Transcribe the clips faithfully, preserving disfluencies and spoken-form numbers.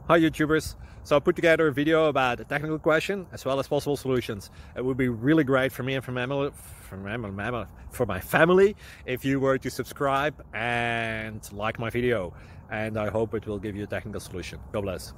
Hi YouTubers! So I put together a video about a technical question as well as possible solutions. It would be really great for me and for my, for my, for my family if you were to subscribe and like my video, and I hope it will give you a technical solution. God bless.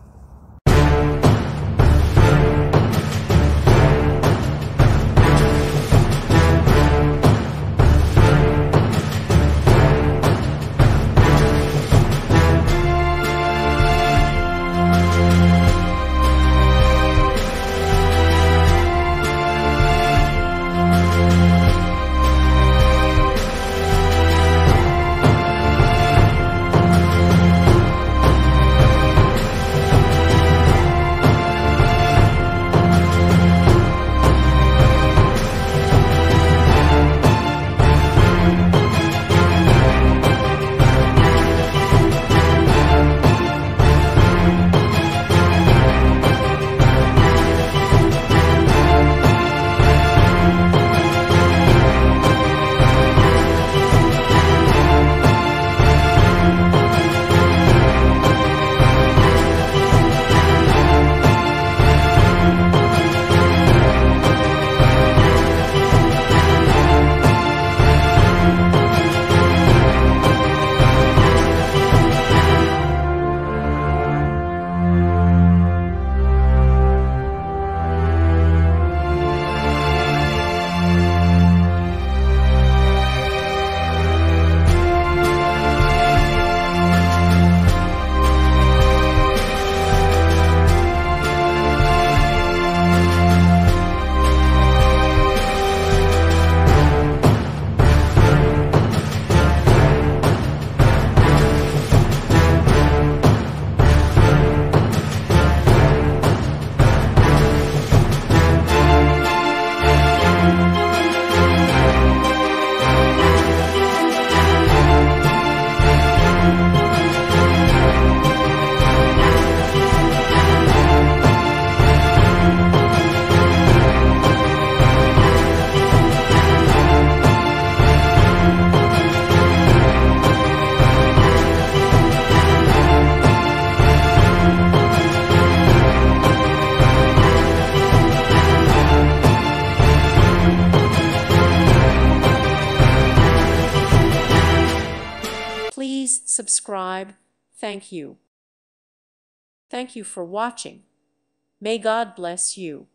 Please subscribe. Thank you. Thank you for watching. May God bless you.